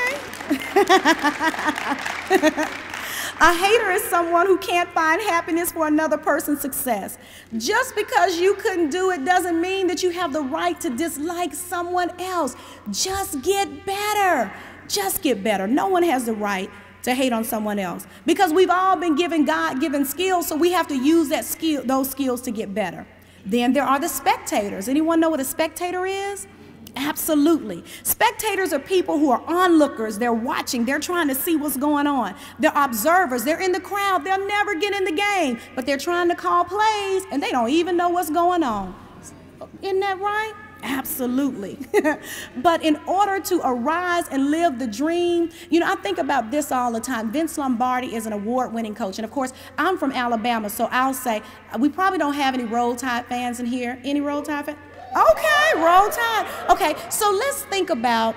yeah, okay. A hater is someone who can't find happiness for another person's success. Just because you couldn't do it doesn't mean that you have the right to dislike someone else. Just get better. Just get better. No one has the right to hate on someone else, because we've all been given God-given skills, so we have to use that skill, those skills to get better. Then there are the spectators. Anyone know what a spectator is? Absolutely. Spectators are people who are onlookers. They're watching. They're trying to see what's going on. They're observers. They're in the crowd. They'll never get in the game, but they're trying to call plays, and they don't even know what's going on. Isn't that right? Absolutely. But in order to arise and live the dream, you know, I think about this all the time. Vince Lombardi is an award-winning coach. And of course, I'm from Alabama, so I'll say, we probably don't have any Roll Tide fans in here. Any Roll Tide fans? Okay, Roll Tide. Okay, so let's think about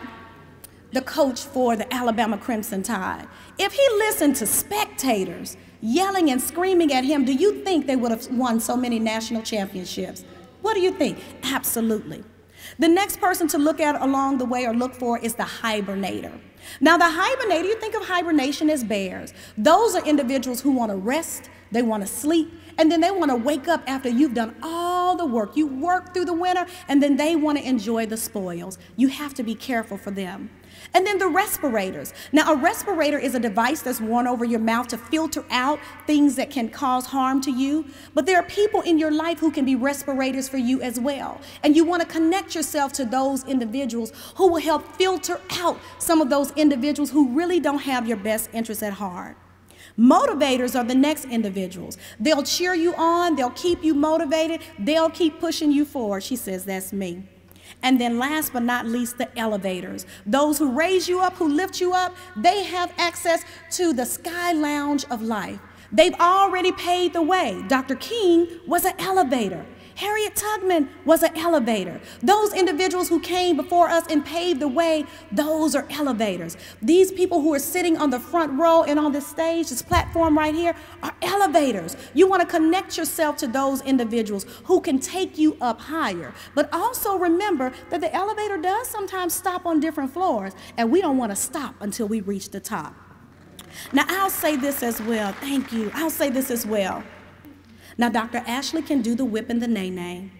the coach for the Alabama Crimson Tide. If he listened to spectators yelling and screaming at him, do you think they would have won so many national championships? What do you think? Absolutely. The next person to look at along the way or look for is the hibernator. Now, the hibernator, you think of hibernation as bears. Those are individuals who want to rest, they want to sleep, and then they want to wake up after you've done all the work. You work through the winter, and then they want to enjoy the spoils. You have to be careful for them. And then the respirators. Now, a respirator is a device that's worn over your mouth to filter out things that can cause harm to you. But there are people in your life who can be respirators for you as well. And you want to connect yourself to those individuals who will help filter out some of those individuals who really don't have your best interests at heart. Motivators are the next individuals. They'll cheer you on. They'll keep you motivated. They'll keep pushing you forward. She says, that's me. And then last but not least, the elevators. Those who raise you up, who lift you up, they have access to the sky lounge of life. They've already paid the way. Doctor King was an elevator. Harriet Tubman was an elevator. Those individuals who came before us and paved the way, those are elevators. These people who are sitting on the front row and on this stage, this platform right here, are elevators. You want to connect yourself to those individuals who can take you up higher. But also remember that the elevator does sometimes stop on different floors, and we don't want to stop until we reach the top. Now, I'll say this as well. Thank you. I'll say this as well. Now, Doctor Ashley can do the whip and the nay-nay.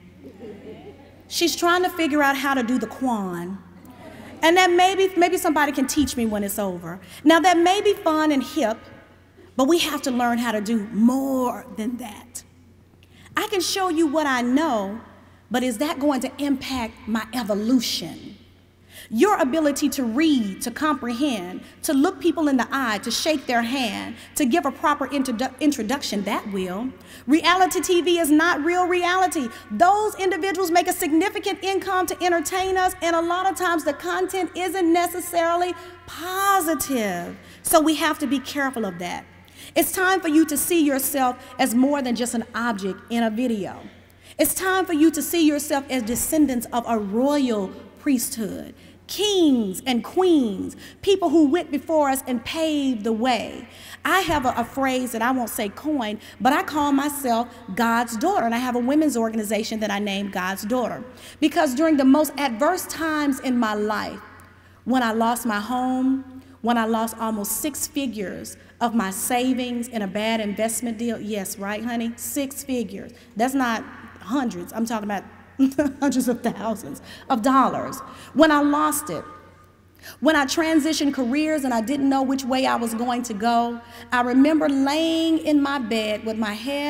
She's trying to figure out how to do the quan. And that maybe, maybe somebody can teach me when it's over. Now, that may be fun and hip, but we have to learn how to do more than that. I can show you what I know, but is that going to impact my evolution? Your ability to read, to comprehend, to look people in the eye, to shake their hand, to give a proper introdu- introduction, that will. Reality T V is not real reality. Those individuals make a significant income to entertain us, and a lot of times the content isn't necessarily positive. So we have to be careful of that. It's time for you to see yourself as more than just an object in a video. It's time for you to see yourself as descendants of a royal priesthood. Kings and queens, people who went before us and paved the way. I have a, a phrase that I won't say coin, but I call myself God's daughter, and I have a women's organization that I named God's Daughter. Because during the most adverse times in my life, when I lost my home, when I lost almost six figures of my savings in a bad investment deal, yes, right, honey, six figures. That's not hundreds, I'm talking about hundreds of thousands of dollars. When I lost it, when I transitioned careers and I didn't know which way I was going to go, I remember laying in my bed with my head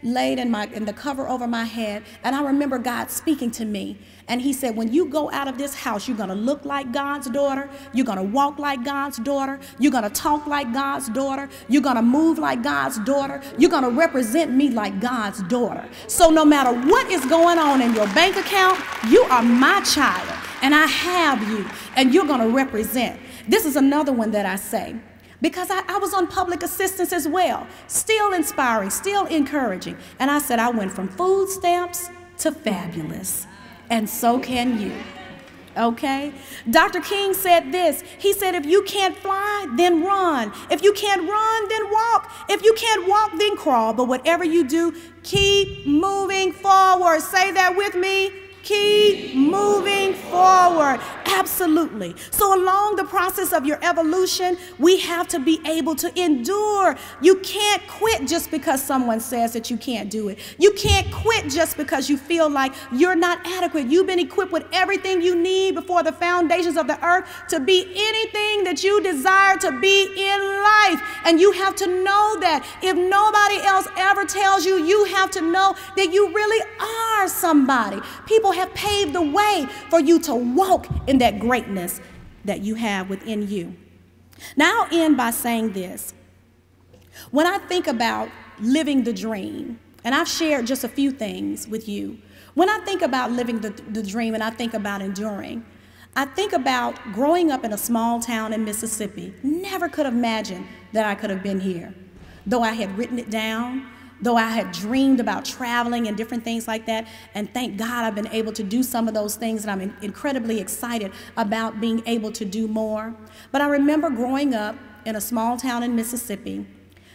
laid in, my, in the cover over my head, and I remember God speaking to me. And he said, when you go out of this house, you're going to look like God's daughter. You're going to walk like God's daughter. You're going to talk like God's daughter. You're going to move like God's daughter. You're going to represent me like God's daughter. So no matter what is going on in your bank account, you are my child, and I have you, and you're going to represent. This is another one that I say, because I, I was on public assistance as well, still inspiring, still encouraging. And I said, I went from food stamps to fabulous. And so can you, okay? Doctor King said this. He said, if you can't fly, then run. If you can't run, then walk. If you can't walk, then crawl. But whatever you do, keep moving forward. Say that with me. Keep moving forward. Absolutely. So along the process of your evolution, we have to be able to endure. You can't quit just because someone says that you can't do it. You can't quit just because you feel like you're not adequate. You've been equipped with everything you need before the foundations of the earth to be anything that you desire to be in life. And you have to know that. If nobody else ever tells you, you have to know that you really are somebody. People have paved the way for you to walk in that greatness that you have within you. Now I'll end by saying this. When I think about living the dream, and I've shared just a few things with you, when I think about living the, the dream and I think about enduring, I think about growing up in a small town in Mississippi. Never could have imagined that I could have been here. Though I had written it down, though I had dreamed about traveling and different things like that, and thank God I've been able to do some of those things, and I'm in- incredibly excited about being able to do more. But I remember growing up in a small town in Mississippi.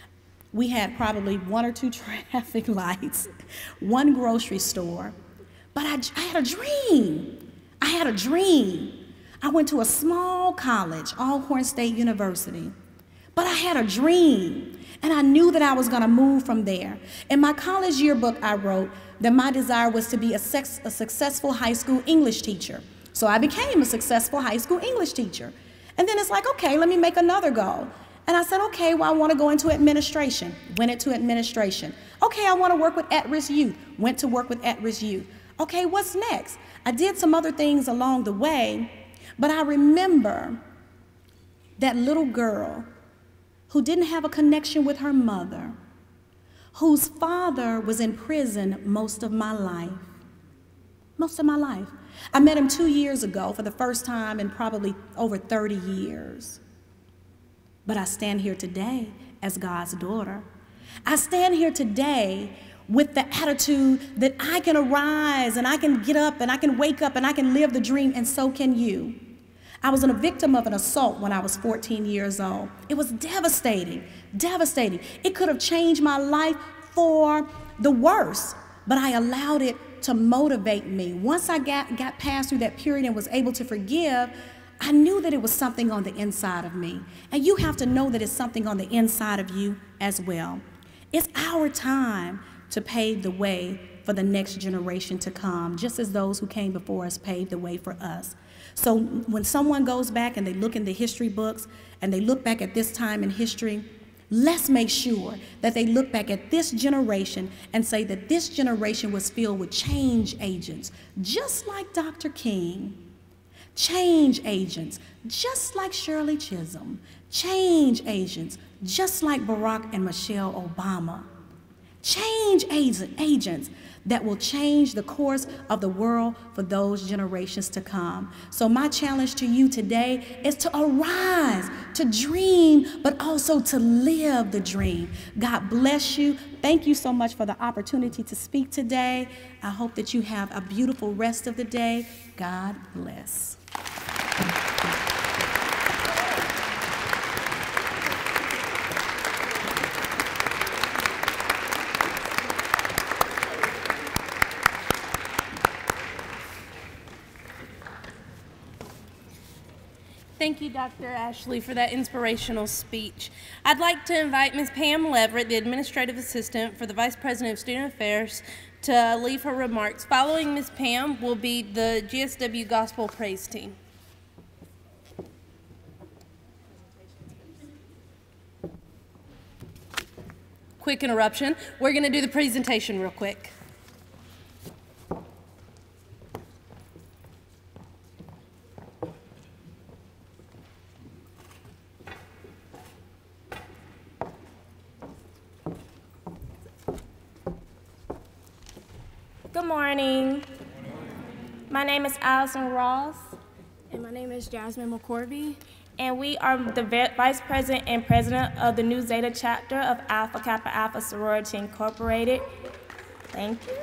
We had probably one or two traffic lights, one grocery store, but I, I had a dream. I had a dream. I went to a small college, Alcorn State University, but I had a dream. And I knew that I was going to move from there. In my college yearbook, I wrote that my desire was to be a, sex, a successful high school English teacher. So I became a successful high school English teacher. And then it's like, okay, let me make another goal. And I said, okay, well, I want to go into administration. Went into administration. Okay, I want to work with at-risk youth. Went to work with at-risk youth. Okay, what's next? I did some other things along the way, but I remember that little girl who didn't have a connection with her mother, whose father was in prison most of my life. Most of my life. I met him two years ago for the first time in probably over thirty years. But I stand here today as God's daughter. I stand here today with the attitude that I can arise and I can get up and I can wake up and I can live the dream, and so can you. I was a victim of an assault when I was fourteen years old. It was devastating, devastating. It could have changed my life for the worse, but I allowed it to motivate me. Once I got, got past through that period and was able to forgive, I knew that it was something on the inside of me. And you have to know that it's something on the inside of you as well. It's our time to pave the way for the next generation to come, just as those who came before us paved the way for us. So when someone goes back and they look in the history books and they look back at this time in history, let's make sure that they look back at this generation and say that this generation was filled with change agents, just like Doctor King. Change agents, just like Shirley Chisholm. Change agents, just like Barack and Michelle Obama. Change agents that will change the course of the world for those generations to come. So my challenge to you today is to arise, to dream, but also to live the dream. God bless you. Thank you so much for the opportunity to speak today. I hope that you have a beautiful rest of the day. God bless. Thank you, Doctor Ashley, for that inspirational speech. I'd like to invite Miz Pam Leverett, the Administrative Assistant for the Vice President of Student Affairs, to leave her remarks. Following Miz Pam will be the G S W Gospel Praise Team. quick interruption. We're going to do the presentation real quick. Good morning. My name is Allison Ross. And my name is Jasmine McCorvey. And we are the Vice President and President of the New Zeta chapter of Alpha Kappa Alpha Sorority Incorporated. Thank you.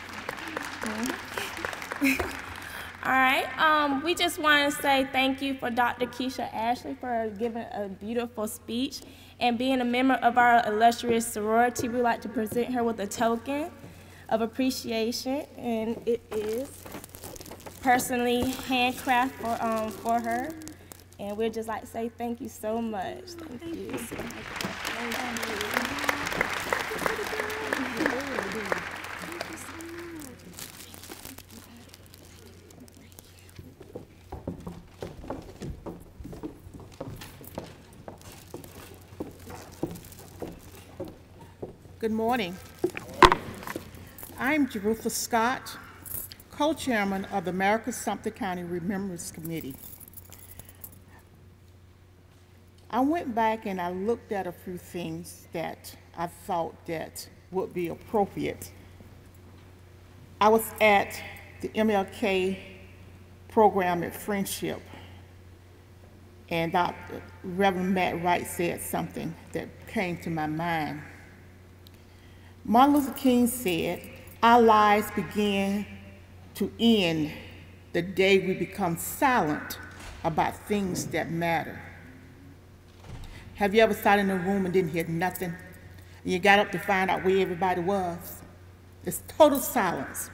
All right, um, we just want to say thank you for Doctor Kecia Ashley for giving a beautiful speech. And being a member of our illustrious sorority, we'd like to present her with a token of appreciation, and it is personally handcrafted for, um, for her. And we'd just like to say thank you so much. Thank, thank you. you. Thank you. Good morning. I'm Jerutha Scott, co-chairman of the American Sumter County Remembrance Committee. I went back and I looked at a few things that I thought that would be appropriate. I was at the M L K program at Friendship, and Doctor Reverend Matt Wright said something that came to my mind. Martin Luther King said, "Our lives begin to end the day we become silent about things that matter." Have you ever sat in a room and didn't hear nothing? And you got up to find out where everybody was? It's total silence.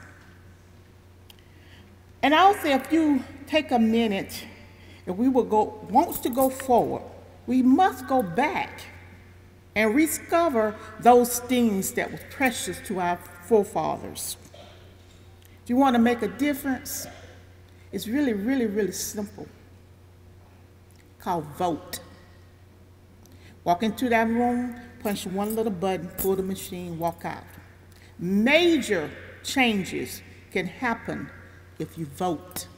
And I would say if you take a minute, if we will go, wants to go forward, we must go back and rediscover those things that were precious to our forefathers. Do you want to make a difference? It's really, really, really simple. Called vote. Walk into that room, punch one little button, pull the machine, walk out. Major changes can happen if you vote.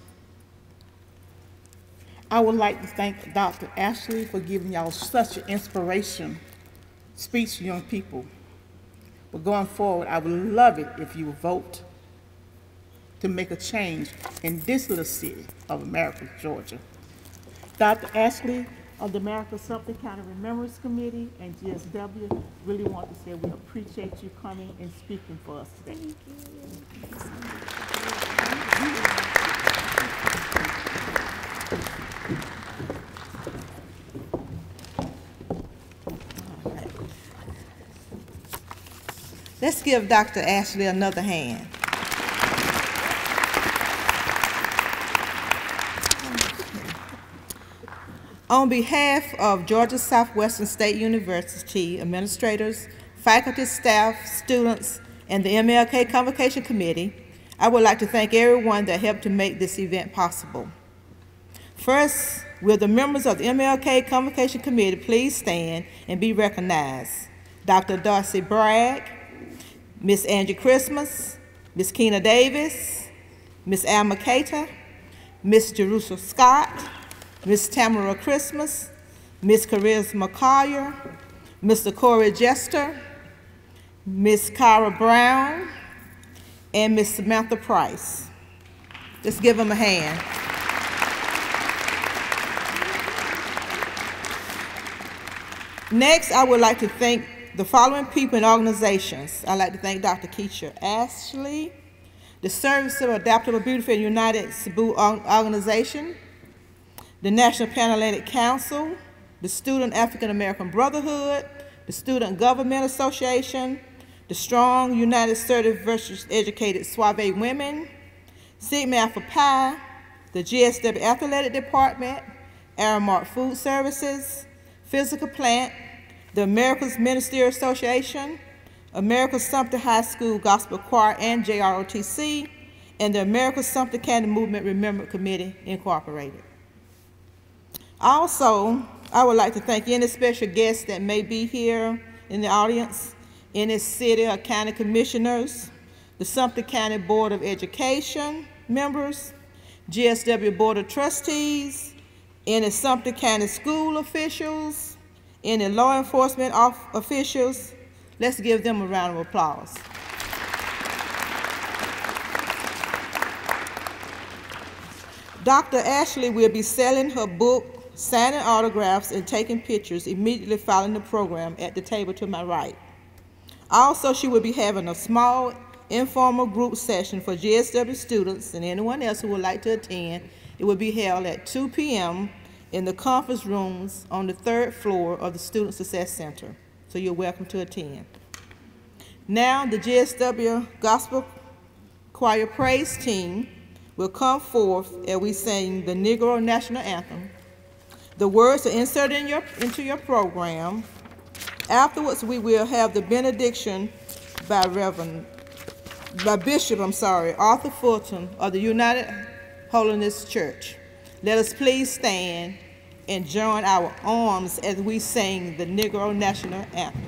I would like to thank Doctor Ashley for giving y'all such an inspiration speech to young people. But going forward, I would love it if you would vote to make a change in this little city of Americus, Georgia. Doctor Ashley of the American Sumter County Remembrance Committee and G S W really want to say we appreciate you coming and speaking for us today. Thank you. Right. Let's give Doctor Ashley another hand. On behalf of Georgia Southwestern State University administrators, faculty, staff, students, and the M L K Convocation Committee, I would like to thank everyone that helped to make this event possible. First, will the members of the M L K Convocation Committee please stand and be recognized? Doctor Darcy Bragg, Miz Angie Christmas, Miz Keena Davis, Miz Alma Cater, Miz Jerusha Scott, Miz Tamara Christmas, Miz Charisma Collier, Mister Corey Jester, Miz Cara Brown, and Miz Samantha Price. Just give them a hand. Next, I would like to thank the following people and organizations. I'd like to thank Doctor Kecia Ashley, the Service of Adaptable Beautiful United Cebu Organization, the National Pan-Atlantic Council, the Student African American Brotherhood, the Student Government Association, the Strong United Assertive versus Educated Suave Women, Sigma Alpha Pi, the G S W Athletic Department, Aramark Food Services, Physical Plant, the America's Ministerial Association, America's Sumter High School Gospel Choir and J R O T C, and the America's Sumter County Movement Remembrance Committee, Incorporated. Also, I would like to thank any special guests that may be here in the audience, any city or county commissioners, the Sumter County Board of Education members, G S W Board of Trustees, any Sumter County school officials, any law enforcement officials. Let's give them a round of applause. Doctor Ashley will be selling her book, signing autographs, and taking pictures immediately following the program at the table to my right. Also, she will be having a small informal group session for G S W students and anyone else who would like to attend. It will be held at two p m in the conference rooms on the third floor of the Student Success Center. So you're welcome to attend. Now the G S W Gospel Choir Praise Team will come forth as we sing the Negro National Anthem. The words are inserted in your, into your program. Afterwards, we will have the benediction by Reverend, by Bishop, I'm sorry, Arthur Fulton of the United Holiness Church. Let us please stand and join our arms as we sing the Negro National Anthem.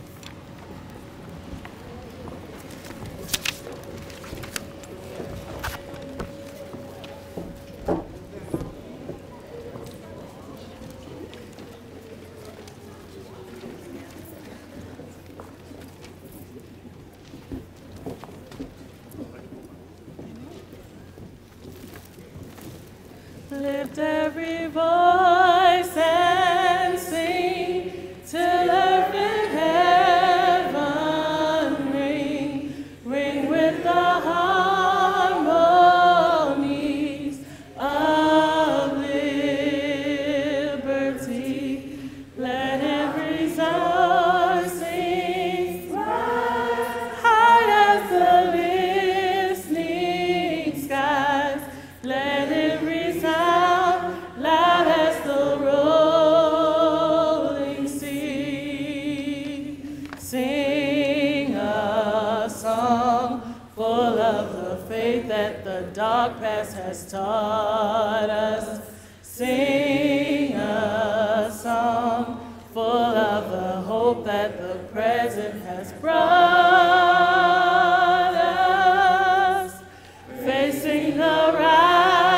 Lift every voice and sing till earth and heaven ring, ring with the harmonies of liberty. Let every sound sing high as the listening skies. Let every loud as the rolling sea, sing a song full of the faith that the dark past has taught us. Sing a song full of the hope that the present has brought us, facing the rise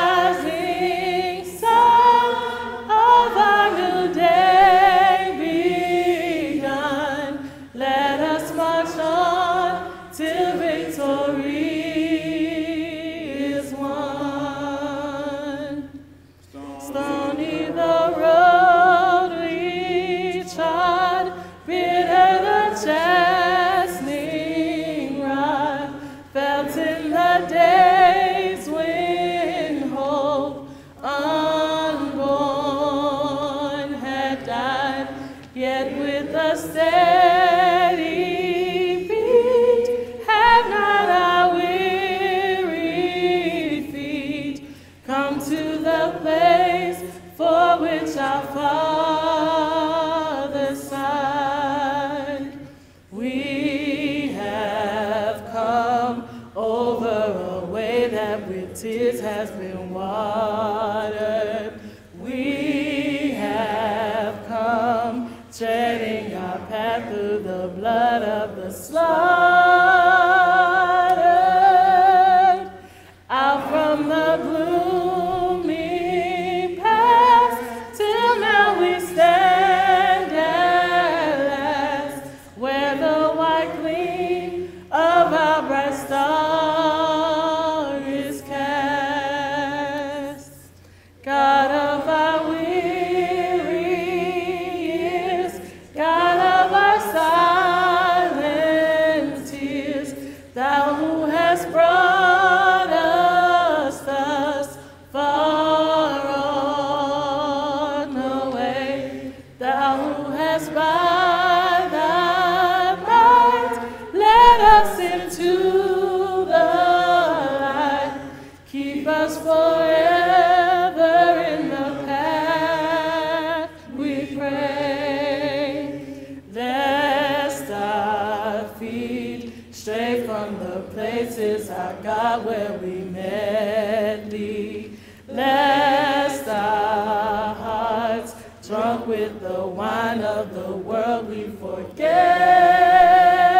steady beat, have not our weary feet come to the place for which our Father sighed. We have come over a way that with tears has been watered. We have come treading our path through the blood of the slaughtered, out from the gloomy past, till now we stand at last, where the white gleam of our bright star is cast. God of our Thou who hast brought us thus far on the way, Thou who hast by Thy might led us into the light, keep us forever in the path we pray. Lest our feet stray from the places, our God, where we met Thee, lest our hearts, drunk with the wine of the world, we forget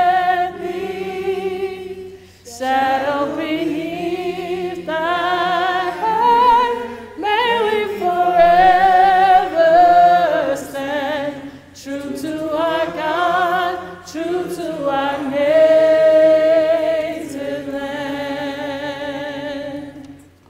shadow beneath thy hand, may we forever stand true to our God, true to our native land.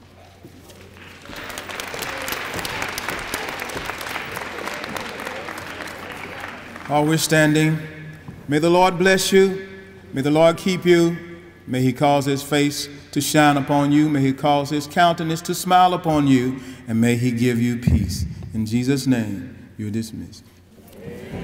While we're standing, may the Lord bless you. May the Lord keep you. May he cause his face to shine upon you. May he cause his countenance to smile upon you. And may he give you peace. In Jesus' name, you're dismissed.